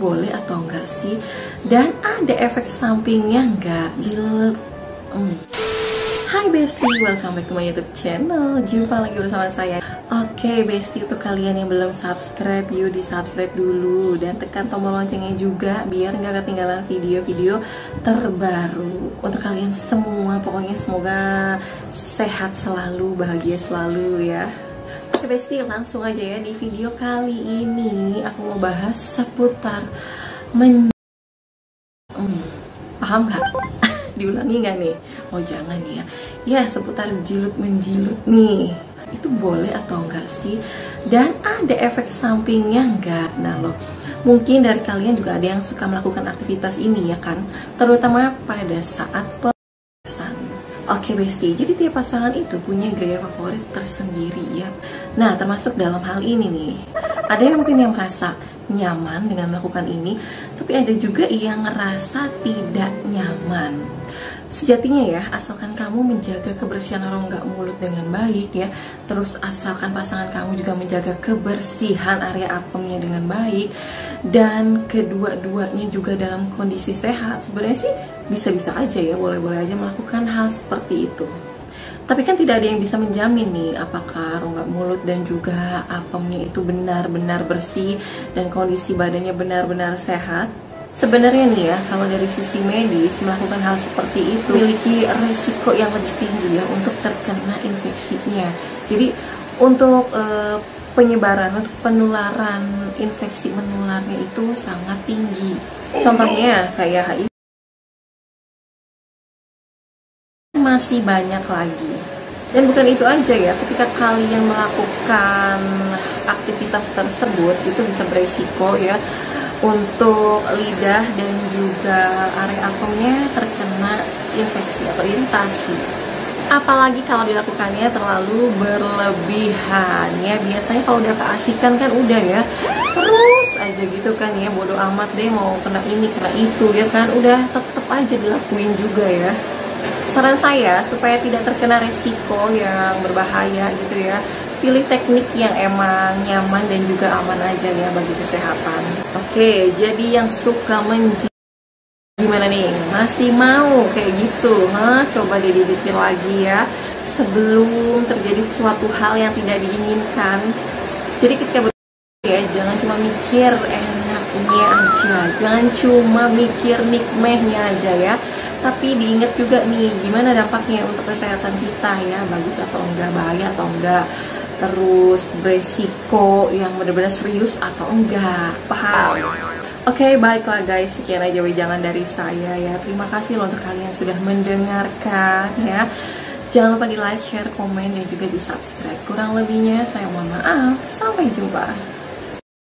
boleh atau enggak sih? Dan ada efek sampingnya enggak? Jilat. Hai Besti, welcome back to my YouTube channel. Jumpa lagi bersama saya. Oke Besti, untuk kalian yang belum subscribe, yuk di subscribe dulu dan tekan tombol loncengnya juga biar nggak ketinggalan video-video terbaru. Untuk kalian semua, pokoknya semoga sehat selalu, bahagia selalu ya. Oke Besti, langsung aja ya. Di video kali ini aku mau bahas seputar paham nggak? Diulangi nggak nih? Oh jangan ya. Ya, seputar jilut menjilut nih. Itu boleh atau enggak sih? Dan ada efek sampingnya enggak? Nah loh, mungkin dari kalian juga ada yang suka melakukan aktivitas ini ya kan? Terutama pada saat pemanasan. Oke Besti, jadi tiap pasangan itu punya gaya favorit tersendiri ya. Nah, termasuk dalam hal ini nih. Ada yang mungkin yang merasa nyaman dengan melakukan ini, tapi ada juga yang ngerasa tidak nyaman. Sejatinya ya, asalkan kamu menjaga kebersihan rongga mulut dengan baik ya, terus asalkan pasangan kamu juga menjaga kebersihan area apemnya dengan baik, dan kedua-duanya juga dalam kondisi sehat, sebenarnya sih bisa-bisa aja ya, boleh-boleh aja melakukan hal seperti itu. Tapi kan tidak ada yang bisa menjamin nih apakah rongga mulut dan juga apemnya itu benar-benar bersih dan kondisi badannya benar-benar sehat. Sebenarnya nih ya, kalau dari sisi medis melakukan hal seperti itu memiliki resiko yang lebih tinggi ya untuk terkena infeksinya. Jadi untuk penyebaran, untuk penularan infeksi menularnya itu sangat tinggi. Contohnya kayak HIV. Masih banyak lagi. Dan bukan itu aja ya, ketika kalian melakukan aktivitas tersebut itu bisa beresiko ya untuk lidah dan juga area apemnya terkena infeksi atau iritasi. Apalagi kalau dilakukannya terlalu berlebihan ya. Biasanya kalau udah keasikan kan udah ya, terus aja gitu kan ya, bodo amat deh mau kena ini kena itu ya kan, udah tetep aja dilakuin juga ya. Saran saya supaya tidak terkena resiko yang berbahaya gitu ya, pilih teknik yang emang nyaman dan juga aman aja ya bagi kesehatan. Oke, jadi yang suka gimana nih? Masih mau kayak gitu? Coba deh dibikin lagi ya sebelum terjadi suatu hal yang tidak diinginkan. Jadi ketika ya, jangan cuma mikir enaknya aja, jangan cuma mikir nikmahnya aja ya, tapi diingat juga nih gimana dampaknya untuk kesehatan kita ya, bagus atau enggak, bahaya atau enggak, terus beresiko yang benar-benar serius atau enggak, paham? Oke, baiklah guys, sekian aja wejangan dari saya ya. Terima kasih loh untuk kalian yang sudah mendengarkan ya. Jangan lupa di like, share, komen, dan juga di subscribe. Kurang lebihnya saya mohon maaf. Sampai jumpa.